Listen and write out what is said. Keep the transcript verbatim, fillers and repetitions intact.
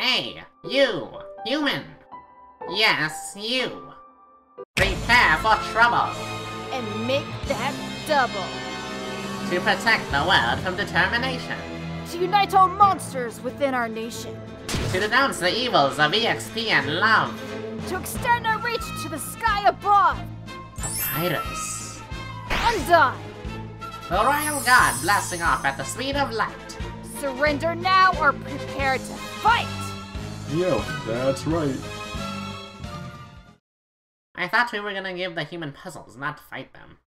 Hey, you, human. Yes, you. Prepare for trouble. And make that double. To protect the world from determination. To unite all monsters within our nation. To denounce the evils of E X P and love. To extend our reach to the sky above. Papyrus. Undyne. The royal god blasting off at the speed of light. Surrender now or prepare to fight! Yo, that's right. I thought we were gonna give the human puzzles, not fight them.